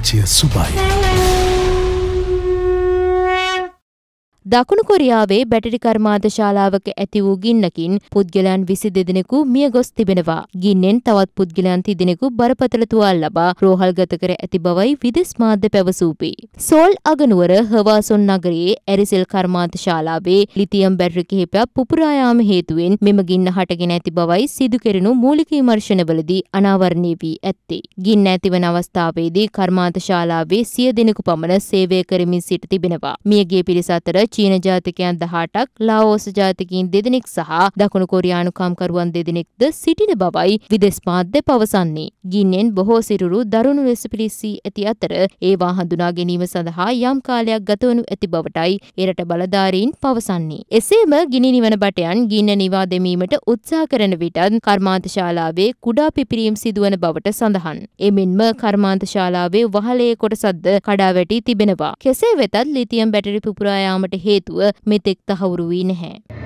රාජ්‍ය සුභයි. දකුණු කොරියාවේ බැටරි කර්මාන්ත ශාලාවක ඇති වූ ගින්නකින් පුද්ගලයන් 22 දෙනෙකු මිය ගොස් තිබෙනවා. ගින්නෙන් තවත් පුද්ගලයන් 30 දෙනෙකු බරපතල තුවාල ලබා රෝහල්ගත කර ඇති බවයි විදෙස් මාධ්‍ය පැවසූපේ. සෝල් අගනුවර හවාසොන් නගරයේ ඇරිසෙල් කර්මාන්ත ශාලාවේ ලිතියම් බැටරි කිහිපයක් පුපුරා යාම හේතුවෙන් මෙම ගින්න හටගෙන ඇති බවයි සිදු කෙරෙනු මූලික විමර්ශනවලදී අනාවරණය වී ඇත්තේ. ගින්න ඇතිවන අවස්ථාවේදී කර්මාන්ත ශාලාවේ 100 දෙනෙකු පමණ සේවය කරමින් සිට තිබෙනවා. මියගිය පිරිස අතර චීන ජාතිකයන් 18ක්, ලාओස් ජාතිකයින් 2 දෙනෙක් සහ දකුණු කොරියානු කම්කරුවන් 2 දෙනෙක්ද සිටින බවයි විදෙස් මාධ්‍ය පවසන්නේ. ගින්නෙන් බොහෝ සිරුරු දරුණු ලෙස පිළිස්සී ඇති අතර ඒවා හඳුනා ගැනීම සඳහා යම් කාලයක් ගතවනු ඇති බවටයි එරට බලධාරීන් පවසන්නේ. එසේම ගිනි නිවන බටයන් ගින්න නිවා දැමීමට උත්සාහ කරන විටත් කර්මාන්ත ශාලාවේ කුඩා පිපිරීම් සිදුවන බවට සඳහන්. එමෙන්ම කර්මාන්ත ශාලාවේ වහලේ කොටසක්ද කඩා වැටී තිබෙනවා. කෙසේ වෙතත් ලිතියම් බැටරි පුපුරා යාමට හේතුව මෙතෙක් තහවුරු වී නැහැ.